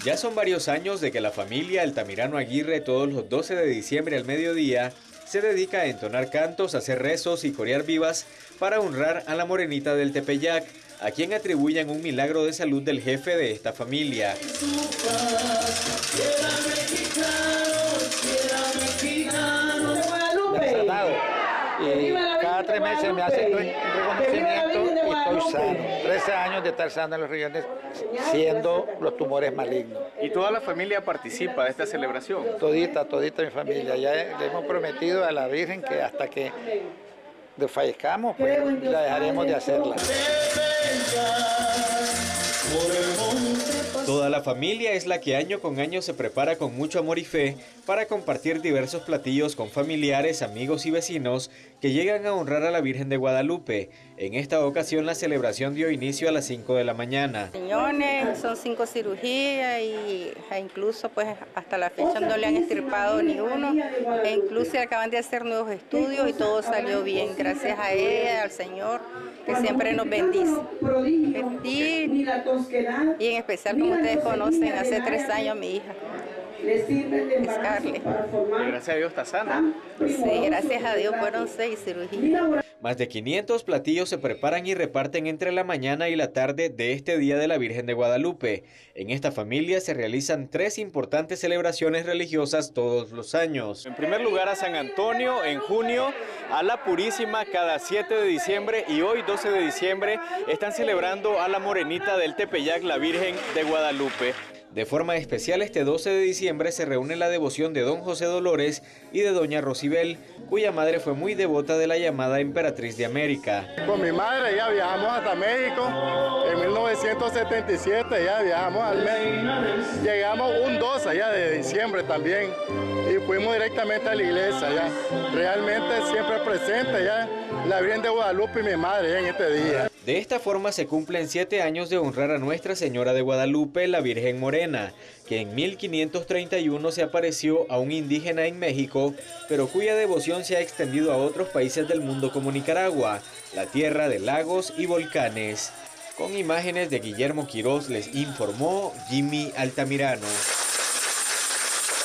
Ya son varios años de que la familia Altamirano Aguirre todos los 12 de diciembre al mediodía se dedica a entonar cantos, hacer rezos y corear vivas para honrar a la morenita del Tepeyac, a quien atribuyen un milagro de salud del jefe de esta familia. Y cada 3 meses me hacen un reconocimiento y estoy sano. 13 años de estar sano en los riñones, siendo los tumores malignos. ¿Y toda la familia participa de esta celebración? Todita mi familia. Ya le hemos prometido a la Virgen que hasta que fallezcamos, pues la dejaremos de hacerla. Toda la familia es la que año con año se prepara con mucho amor y fe para compartir diversos platillos con familiares, amigos y vecinos que llegan a honrar a la Virgen de Guadalupe. En esta ocasión la celebración dio inicio a las 5 de la mañana. Riñones, son 5 cirugías e incluso pues hasta la fecha no le han extirpado ni uno, e incluso acaban de hacer nuevos estudios y todo salió bien, gracias a ella, al Señor, que siempre nos bendice. Y en especial, como ustedes conocen, hace 3 años mi hija, Scarlett. Gracias a Dios está sana. Sí, gracias a Dios fueron 6 cirugías. Más de 500 platillos se preparan y reparten entre la mañana y la tarde de este Día de la Virgen de Guadalupe. En esta familia se realizan 3 importantes celebraciones religiosas todos los años. En primer lugar a San Antonio en junio, a la Purísima cada 7 de diciembre y hoy 12 de diciembre están celebrando a la morenita del Tepeyac, la Virgen de Guadalupe. De forma especial este 12 de diciembre se reúne la devoción de don José Dolores y de doña Rosibel, cuya madre fue muy devota de la llamada Emperatriz de América. Con mi madre ya viajamos hasta México, en 1977 ya viajamos al México. Llegamos un 2 allá de diciembre también y fuimos directamente a la iglesia ya. Realmente siempre presente ya la Virgen de Guadalupe y mi madre en este día. De esta forma se cumplen 7 años de honrar a Nuestra Señora de Guadalupe, la Virgen Morena, que en 1531 se apareció a un indígena en México, pero cuya devoción se ha extendido a otros países del mundo como Nicaragua, la tierra de lagos y volcanes. Con imágenes de Guillermo Quiroz les informó Jimmy Altamirano.